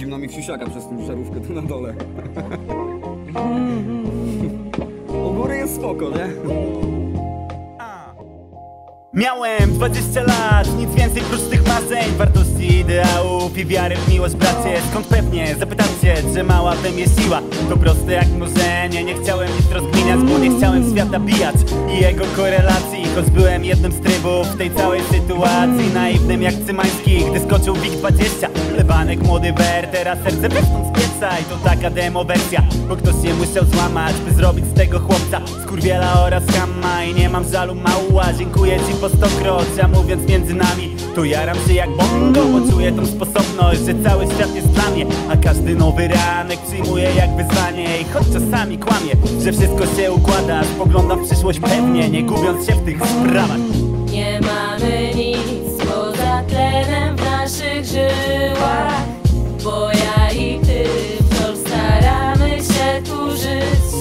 Zimno mi wsiusiaka przez tą żarówkę tu na dole. U góry jest spoko, nie? Miałem 20 lat, nic więcej prócz tych marzeń, wartości, ideałów i wiary w miłość, bracie. Skąd pewnie zapytacie, czy mała we mnie siła? To proste jak mrożenie, nie chciałem nic rozgminiać, bo nie chciałem świata bijać i jego korelacji. Choć byłem jednym z trybów w tej całej sytuacji, naiwnym jak Cymański, gdy skoczył WIG-20. Lewanek, młody Wer, teraz serce wewnątrz spieca. I to taka demo wersja, bo ktoś się musiał złamać, by zrobić z tego chłopca skurwiela oraz chama. I nie mam żalu mała, dziękuję ci po stokroć, a mówiąc między nami, to jaram się jak bongo, bo czuję tą sposobność, że cały świat jest dla mnie, a każdy nowy ranek przyjmuję jak wyzwanie. I choć czasami kłamie, że wszystko się układa, spoglądam w przyszłość pewnie, nie gubiąc się w tych sprawach. Nie mamy nic poza tlenem w naszych żyłach, bo ja i ty wciąż staramy się tu żyć.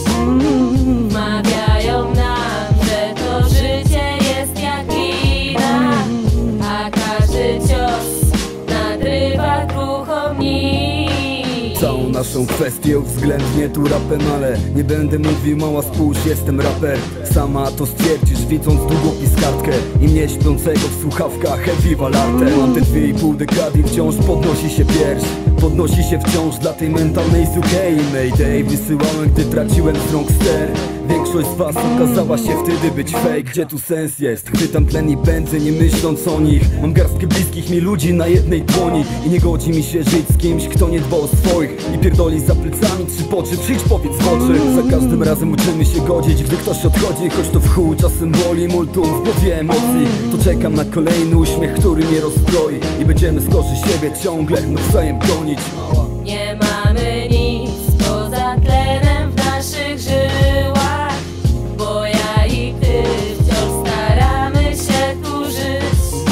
Mawiają nam, że to życie jest jak wina, a każdy cios nadrywa kruchą nić. Całą naszą kwestię uwzględnię tu rapem, ale nie będę mówił mała spójrz, jestem raper. Sama to stwierdzisz, widząc długopis kartkę i mnie śpiącego w słuchawkach heavy valarte. Mam te 2,5 dekady i wciąż podnosi się pierś, podnosi się wciąż dla tej mentalnej suchej. Mayday wysyłałem, gdy traciłem z rąk ster. Większość z was okazała się wtedy być fake. Gdzie tu sens jest? Chwytam tlen i pędzę, nie myśląc o nich. Mam garstkę bliskich mi ludzi na jednej dłoni i nie godzi mi się żyć z kimś, kto nie dba o swoich i pierdoli za plecami 3 poczy. Przyjdź, powiedz w oczy. Za każdym razem uczymy się godzić, gdy ktoś odchodzi, choć to w chuj czasem boli. Multum w głowie emocji, to czekam na kolejny uśmiech, który mnie rozbroi i będziemy skorzy siebie ciągle nawzajem gonić. Nie mamy nic poza tlenem w naszych żyłach, bo ja i ty wciąż staramy się tu żyć.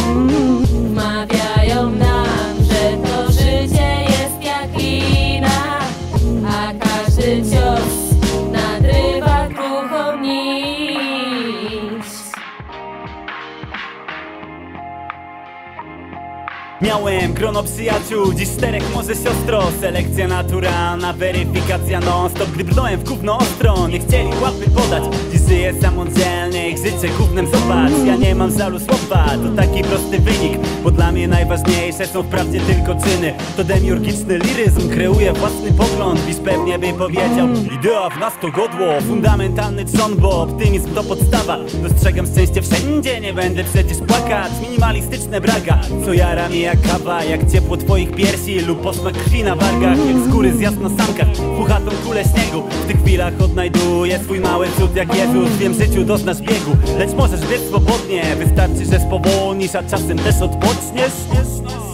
Mawiają nam, że to życie jest jak wina, a każdy cios nadrywa kruchą nić. Miałem grono przyjaciół, dziś 4 może siostro. Selekcja naturalna, weryfikacja non stop. Gdy brnąłem w gówno ostro, nie chcieli łapy podać. Dziś żyję samodzielnie, ich życie gównem zobacz. Ja nie mam żalu słowa, to taki prosty wynik, bo dla mnie najważniejsze są wprawdzie tylko czyny. To demiurgiczny liryzm, kreuje własny pogląd. Dziś pewnie by powiedział, idea w nas to godło, fundamentalny trzon, bo optymizm to podstawa. Dostrzegam szczęście wszędzie, nie będę przecież płakać. Minimalistyczne braga, co jara mi jak kawa, jak ciepło twoich piersi lub posmak krwi na wargach, jak z góry zjazd na sankach, puchatą kulę śniegu. W tych chwilach odnajduję swój mały cud jak Jezus. Wiem, życiu doznasz biegu, lecz możesz biec swobodnie. Wystarczy, że spowolnisz, a czasem też odpoczniesz.